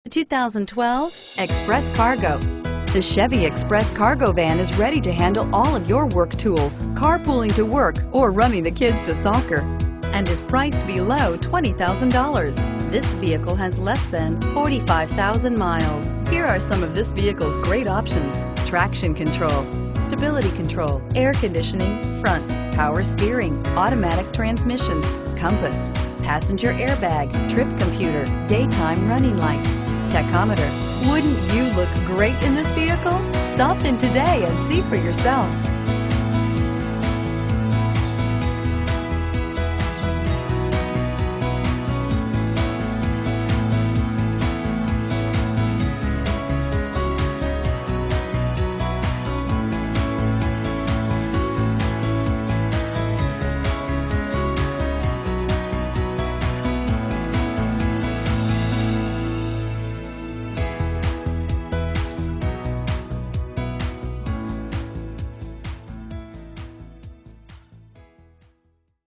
2012 Express Cargo. The Chevy Express Cargo van is ready to handle all of your work tools, carpooling to work, or running the kids to soccer, and is priced below $20,000. This vehicle has less than 45,000 miles. Here are some of this vehicle's great options: traction control, stability control, air conditioning, front, power steering, automatic transmission, compass, passenger airbag, trip computer, daytime running lights, tachometer. Wouldn't you look great in this vehicle? Stop in today and see for yourself.